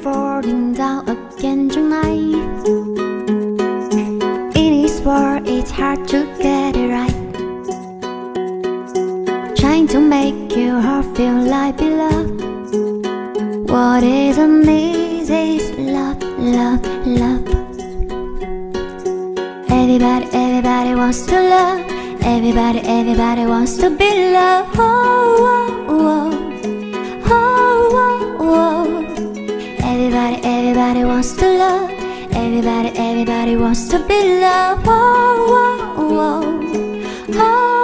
falling down again tonight. In this world it's hard to get it right. Trying to make your heart feel like beloved. What isn't easy is love, love, love. Everybody, everybody wants to love. Everybody, everybody wants to be loved. Oh, oh, oh, oh, oh. Everybody, everybody wants to love. Everybody, everybody wants to be loved. Oh, oh, oh, oh.